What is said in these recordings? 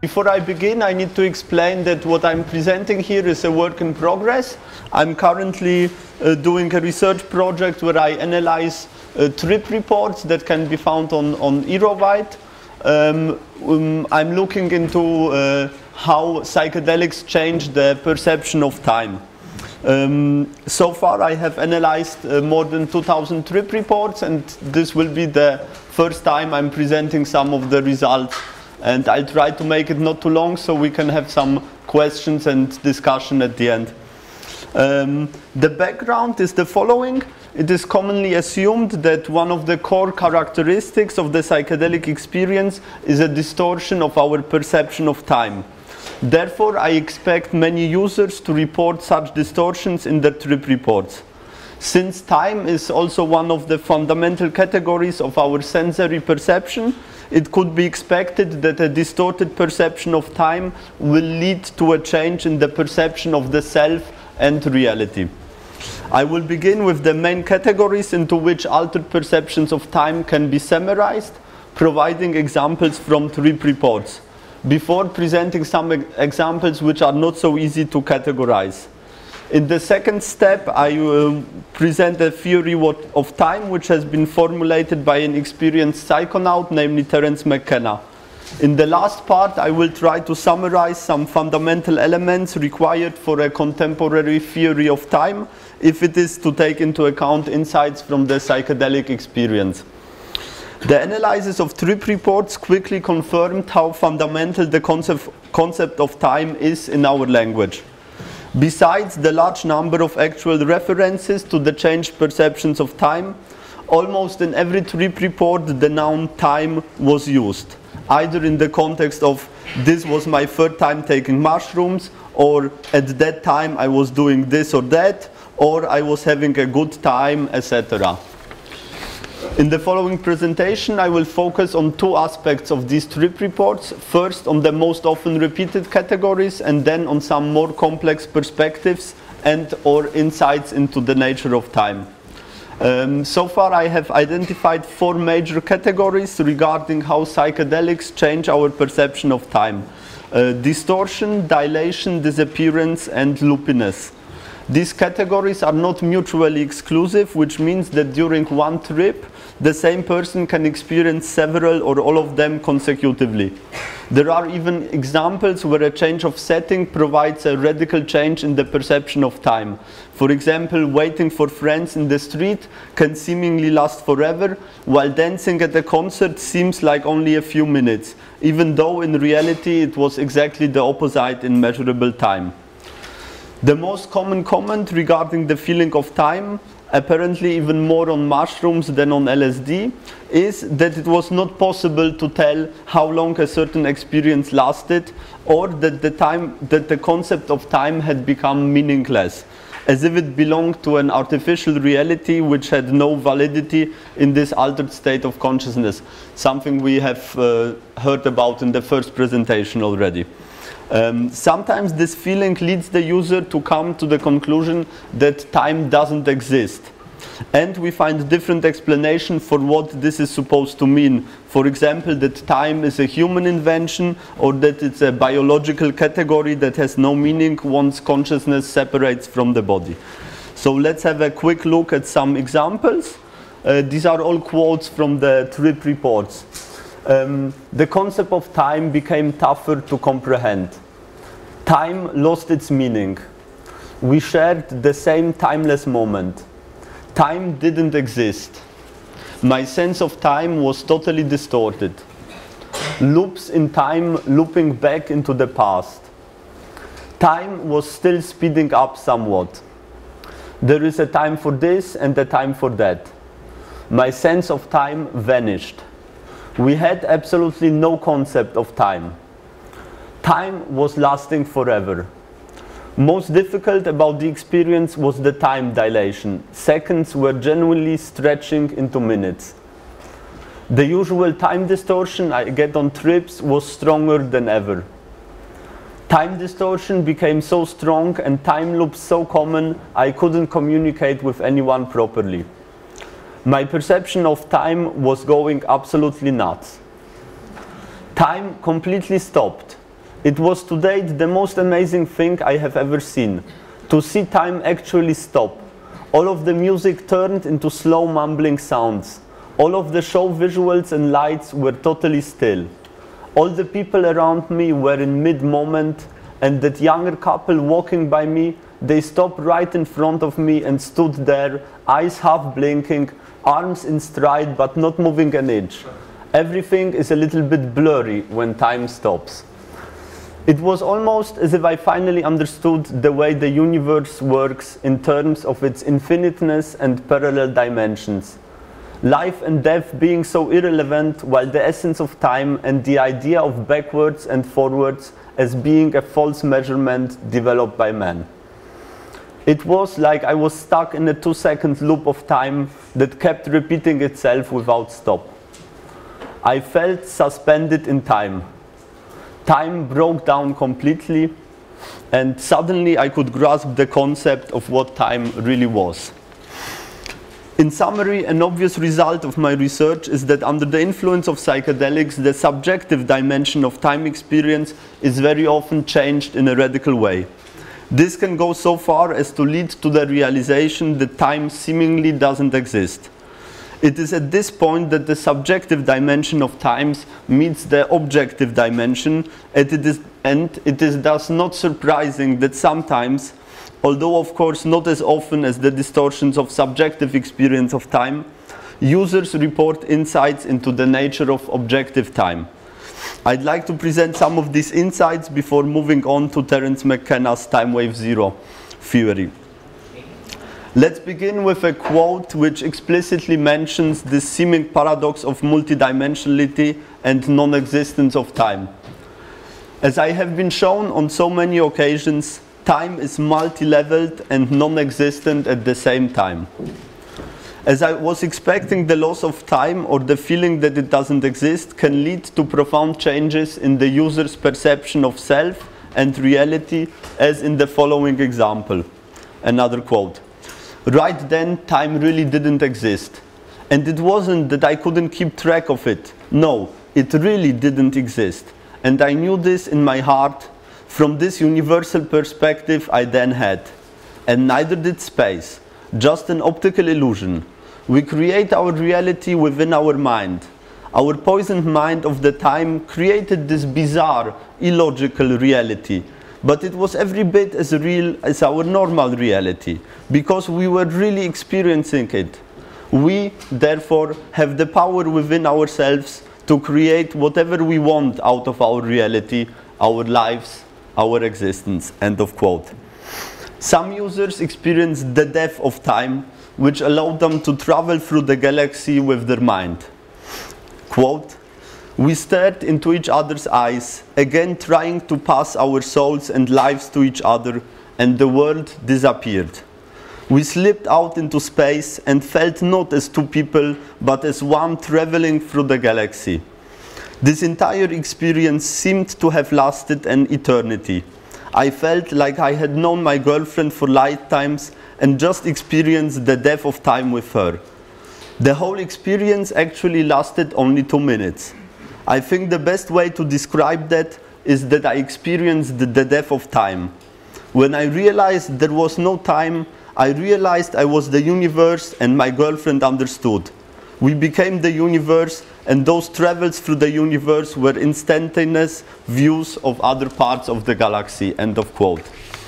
Before I begin, I need to explain that what I'm presenting here is a work in progress. I'm currently doing a research project where I analyze trip reports that can be found on Eurowide. I'm looking into how psychedelics change the perception of time. So far I have analyzed more than 2,000 trip reports, and this will be the first time I'm presenting some of the results. And I'll try to make it not too long so we can have some questions and discussion at the end. The background is the following. It is commonly assumed that one of the core characteristics of the psychedelic experience is a distortion of our perception of time. Therefore, I expect many users to report such distortions in their trip reports. Since time is also one of the fundamental categories of our sensory perception, it could be expected that a distorted perception of time will lead to a change in the perception of the self and reality. I will begin with the main categories into which altered perceptions of time can be summarized, providing examples from trip reports, before presenting some examples which are not so easy to categorize. In the second step, I will present a theory of time which has been formulated by an experienced psychonaut, namely Terence McKenna. In the last part, I will try to summarize some fundamental elements required for a contemporary theory of time, if it is to take into account insights from the psychedelic experience. The analysis of trip reports quickly confirmed how fundamental the concept of time is in our language. Besides the large number of actual references to the changed perceptions of time, almost in every trip report the noun time was used, either in the context of "this was my third time taking mushrooms," or "at that time I was doing this or that," or "I was having a good time," etc. In the following presentation, I will focus on two aspects of these trip reports. First, on the most often repeated categories, and then on some more complex perspectives and/or insights into the nature of time. So far, I have identified four major categories regarding how psychedelics change our perception of time: distortion, dilation, disappearance, and loopiness. These categories are not mutually exclusive, which means that during one trip, the same person can experience several or all of them consecutively. There are even examples where a change of setting provides a radical change in the perception of time. For example, waiting for friends in the street can seemingly last forever, while dancing at a concert seems like only a few minutes, even though in reality it was exactly the opposite in measurable time. The most common comment regarding the feeling of time, apparently even more on mushrooms than on LSD, is that it was not possible to tell how long a certain experience lasted, or that the concept of time had become meaningless, as if it belonged to an artificial reality which had no validity in this altered state of consciousness, something we have heard about in the first presentation already. Sometimes this feeling leads the user to come to the conclusion that time doesn't exist. And we find different explanations for what this is supposed to mean. For example, that time is a human invention, or that it's a biological category that has no meaning once consciousness separates from the body. So let's have a quick look at some examples. These are all quotes from the trip reports. The concept of time became tougher to comprehend. Time lost its meaning. We shared the same timeless moment. Time didn't exist. My sense of time was totally distorted. Loops in time looping back into the past. Time was still speeding up somewhat. There is a time for this and a time for that. My sense of time vanished. We had absolutely no concept of time. Time was lasting forever. Most difficult about the experience was the time dilation. Seconds were genuinely stretching into minutes. The usual time distortion I get on trips was stronger than ever. Time distortion became so strong and time loops so common, I couldn't communicate with anyone properly. My perception of time was going absolutely nuts. Time completely stopped. It was to date the most amazing thing I have ever seen. To see time actually stop. All of the music turned into slow mumbling sounds. All of the show visuals and lights were totally still. All the people around me were in mid-moment, and that younger couple walking by me, they stopped right in front of me and stood there, eyes half blinking, arms in stride but not moving an inch. Everything is a little bit blurry when time stops. It was almost as if I finally understood the way the universe works in terms of its infiniteness and parallel dimensions. Life and death being so irrelevant, while the essence of time and the idea of backwards and forwards as being a false measurement developed by man. It was like I was stuck in a 2-second loop of time that kept repeating itself without stop. I felt suspended in time. Time broke down completely, and suddenly I could grasp the concept of what time really was. In summary, an obvious result of my research is that under the influence of psychedelics, the subjective dimension of time experience is very often changed in a radical way. This can go so far as to lead to the realization that time seemingly doesn't exist. It is at this point that the subjective dimension of times meets the objective dimension, and it is thus not surprising that sometimes, although of course not as often as the distortions of subjective experience of time, users report insights into the nature of objective time. I'd like to present some of these insights before moving on to Terence McKenna's time wave zero theory. Let's begin with a quote which explicitly mentions the seeming paradox of multidimensionality and non-existence of time. As I have been shown on so many occasions, time is multi-leveled and non-existent at the same time. As I was expecting, the loss of time or the feeling that it doesn't exist can lead to profound changes in the user's perception of self and reality, as in the following example. Another quote. Right then, time really didn't exist. And it wasn't that I couldn't keep track of it. No, it really didn't exist. And I knew this in my heart from this universal perspective I then had. And neither did space, just an optical illusion. We create our reality within our mind. Our poisoned mind of the time created this bizarre, illogical reality. But it was every bit as real as our normal reality, because we were really experiencing it. We, therefore, have the power within ourselves to create whatever we want out of our reality, our lives, our existence. End of quote. Some users experience the depth of time, which allowed them to travel through the galaxy with their mind. Quote, we stared into each other's eyes, again trying to pass our souls and lives to each other, and the world disappeared. We slipped out into space and felt not as two people, but as one traveling through the galaxy. This entire experience seemed to have lasted an eternity. I felt like I had known my girlfriend for lifetimes and just experienced the depth of time with her. The whole experience actually lasted only 2 minutes. I think the best way to describe that is that I experienced the depth of time. When I realized there was no time, I realized I was the universe and my girlfriend understood. We became the universe, and those travels through the universe were instantaneous views of other parts of the galaxy. End of quote.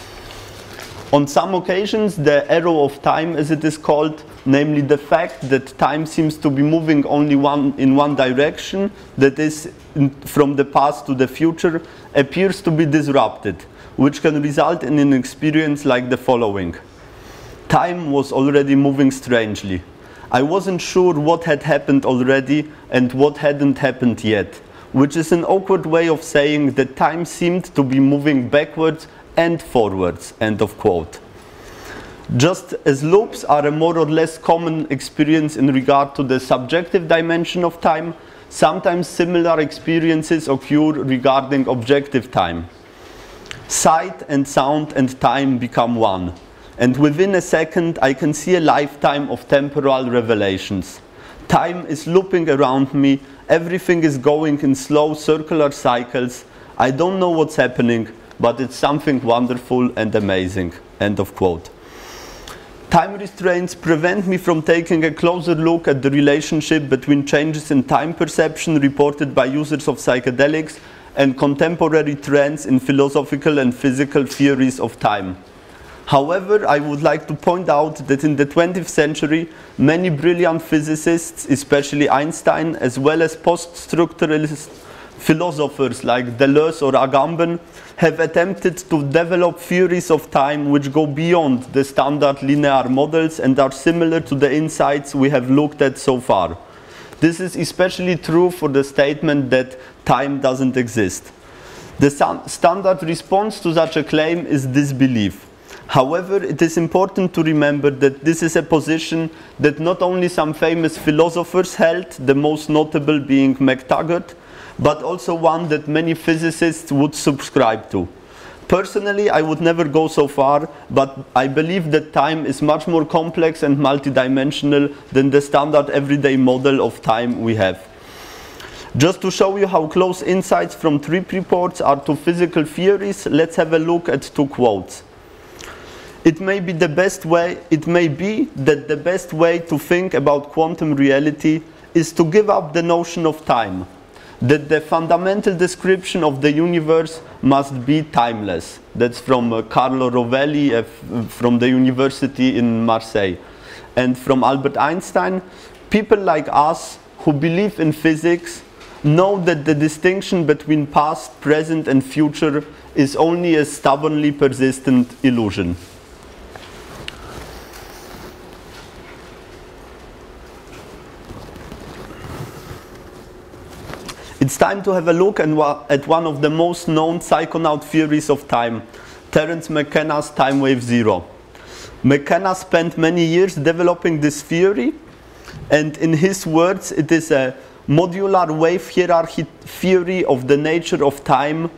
On some occasions, the arrow of time, as it is called, namely the fact that time seems to be moving only in one direction, that is, from the past to the future, appears to be disrupted, which can result in an experience like the following. Time was already moving strangely. I wasn't sure what had happened already and what hadn't happened yet, which is an awkward way of saying that time seemed to be moving backwards and forwards. End of quote. Just as loops are a more or less common experience in regard to the subjective dimension of time, sometimes similar experiences occur regarding objective time. Sight and sound and time become one, and within a second I can see a lifetime of temporal revelations. Time is looping around me, everything is going in slow circular cycles, I don't know what's happening, but it's something wonderful and amazing. End of quote. Time restraints prevent me from taking a closer look at the relationship between changes in time perception reported by users of psychedelics and contemporary trends in philosophical and physical theories of time. However, I would like to point out that in the 20th century, many brilliant physicists, especially Einstein, as well as post-structuralist philosophers like Deleuze or Agamben, have attempted to develop theories of time which go beyond the standard linear models and are similar to the insights we have looked at so far. This is especially true for the statement that time doesn't exist. The standard response to such a claim is disbelief. However, it is important to remember that this is a position that not only some famous philosophers held, the most notable being McTaggart, but also one that many physicists would subscribe to. Personally, I would never go so far, but I believe that time is much more complex and multidimensional than the standard everyday model of time we have. Just to show you how close insights from trip reports are to physical theories, let's have a look at two quotes. It may be that the best way to think about quantum reality is to give up the notion of time, that the fundamental description of the universe must be timeless. That's from Carlo Rovelli from the University in Marseille. And from Albert Einstein, people like us who believe in physics know that the distinction between past, present and future is only a stubbornly persistent illusion. It's time to have a look at one of the most known psychonaut theories of time, Terence McKenna's time wave zero. McKenna spent many years developing this theory, and in his words, it is a modular wave hierarchy theory of the nature of time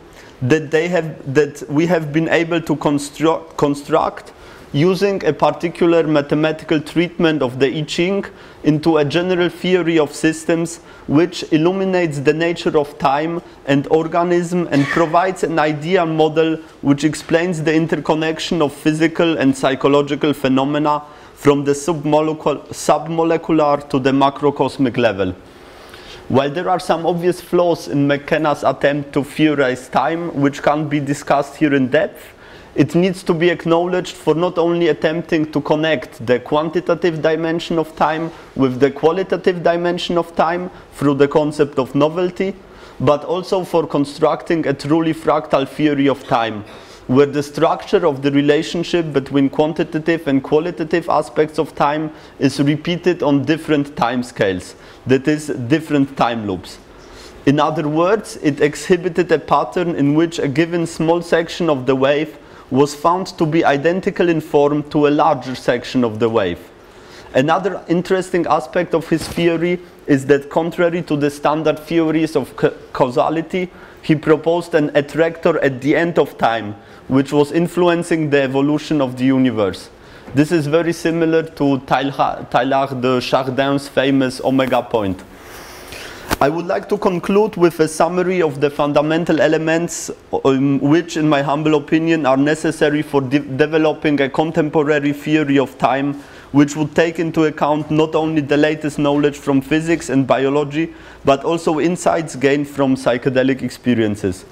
that we have been able to construct using a particular mathematical treatment of the I Ching into a general theory of systems which illuminates the nature of time and organism and provides an ideal model which explains the interconnection of physical and psychological phenomena from the submolecular to the macrocosmic level. While there are some obvious flaws in McKenna's attempt to theorize time, which can't be discussed here in depth, it needs to be acknowledged for not only attempting to connect the quantitative dimension of time with the qualitative dimension of time through the concept of novelty, but also for constructing a truly fractal theory of time, where the structure of the relationship between quantitative and qualitative aspects of time is repeated on different time scales, that is, different time loops. In other words, it exhibited a pattern in which a given small section of the wave was found to be identical in form to a larger section of the wave. Another interesting aspect of his theory is that, contrary to the standard theories of causality, he proposed an attractor at the end of time, which was influencing the evolution of the universe. This is very similar to Teilhard de Chardin's famous omega point. I would like to conclude with a summary of the fundamental elements which, in my humble opinion, are necessary for developing a contemporary theory of time which would take into account not only the latest knowledge from physics and biology, but also insights gained from psychedelic experiences.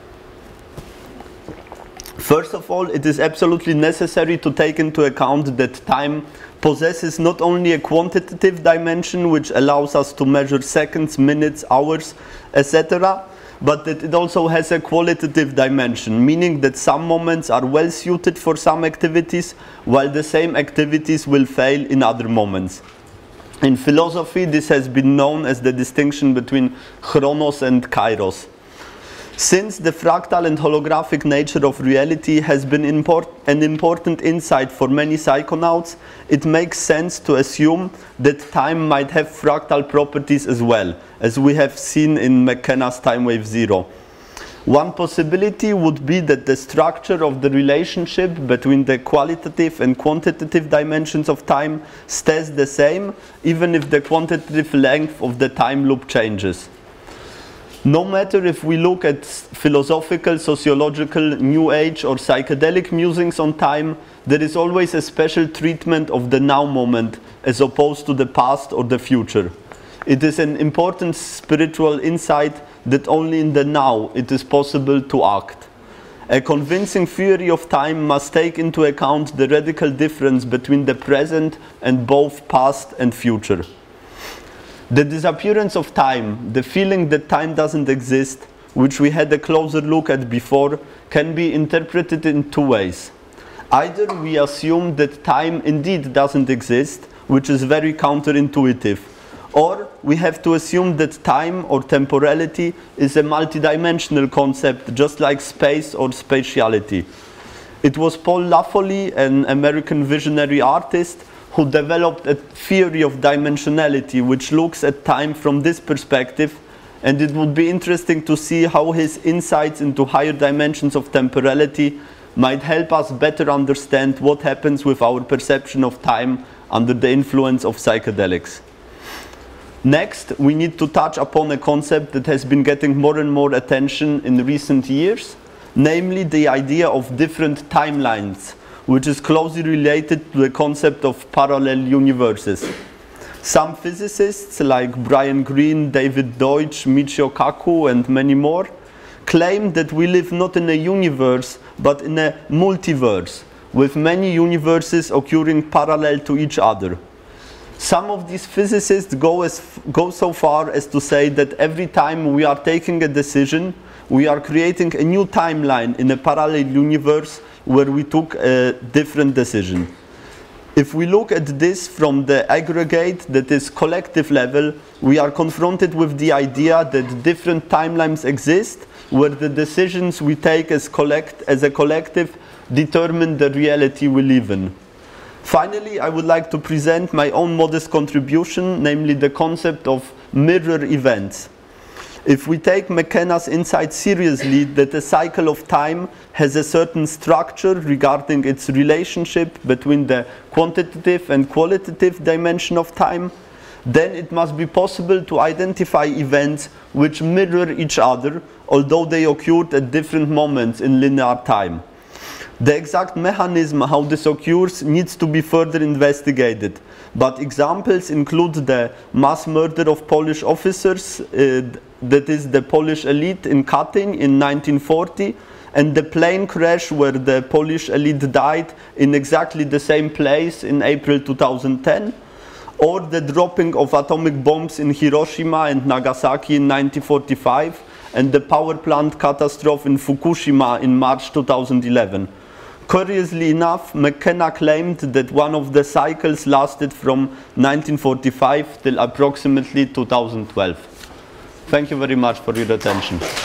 First of all, it is absolutely necessary to take into account that time possesses not only a quantitative dimension which allows us to measure seconds, minutes, hours, etc., but that it also has a qualitative dimension, meaning that some moments are well suited for some activities, while the same activities will fail in other moments. In philosophy, this has been known as the distinction between chronos and kairos. Since the fractal and holographic nature of reality has been an important insight for many psychonauts, it makes sense to assume that time might have fractal properties as well, as we have seen in McKenna's time wave zero. One possibility would be that the structure of the relationship between the qualitative and quantitative dimensions of time stays the same, even if the quantitative length of the time loop changes. No matter if we look at philosophical, sociological, New Age or psychedelic musings on time, there is always a special treatment of the now moment as opposed to the past or the future. It is an important spiritual insight that only in the now it is possible to act. A convincing theory of time must take into account the radical difference between the present and both past and future. The disappearance of time, the feeling that time doesn't exist, which we had a closer look at before, can be interpreted in two ways. Either we assume that time indeed doesn't exist, which is very counterintuitive, or we have to assume that time or temporality is a multidimensional concept, just like space or spatiality. It was Paul Laffoley, an American visionary artist, who developed a theory of dimensionality which looks at time from this perspective, and it would be interesting to see how his insights into higher dimensions of temporality might help us better understand what happens with our perception of time under the influence of psychedelics. Next, we need to touch upon a concept that has been getting more and more attention in recent years, namely the idea of different timelines, which is closely related to the concept of parallel universes. Some physicists like Brian Greene, David Deutsch, Michio Kaku and many more claim that we live not in a universe but in a multiverse, with many universes occurring parallel to each other. Some of these physicists go so far as to say that every time we are taking a decision, we are creating a new timeline in a parallel universe where we took a different decision. If we look at this from the aggregate, that is collective level, we are confronted with the idea that different timelines exist where the decisions we take as a collective determine the reality we live in. Finally, I would like to present my own modest contribution, namely the concept of mirror events. If we take McKenna's insight seriously that a cycle of time has a certain structure regarding its relationship between the quantitative and qualitative dimension of time, then it must be possible to identify events which mirror each other, although they occurred at different moments in linear time. The exact mechanism how this occurs needs to be further investigated, but examples include the mass murder of Polish officers, that is the Polish elite in Katyń in 1940, and the plane crash where the Polish elite died in exactly the same place in April 2010, or the dropping of atomic bombs in Hiroshima and Nagasaki in 1945, and the power plant catastrophe in Fukushima in March 2011. Curiously enough, McKenna claimed that one of the cycles lasted from 1945 till approximately 2012. Thank you very much for your attention.